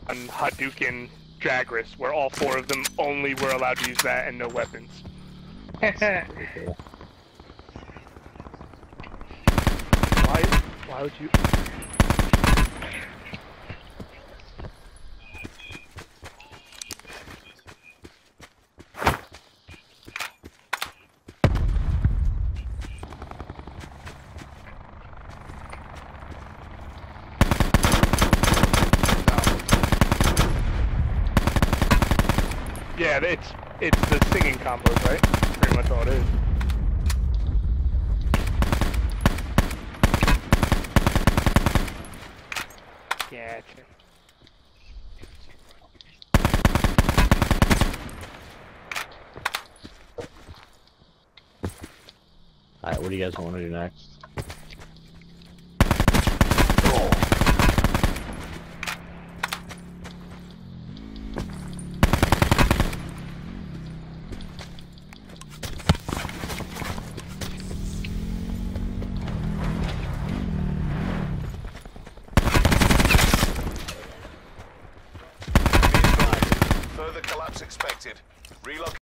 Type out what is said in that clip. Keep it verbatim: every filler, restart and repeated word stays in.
on Hadouken Jagras, where all four of them only were allowed to use that and no weapons. That's pretty cool. Why? Why would you? Yeah, it's it's the singing combos, right? Pretty much all it is. Gotcha. Alright, what do you guys want to do next? Further collapse expected. Relocate.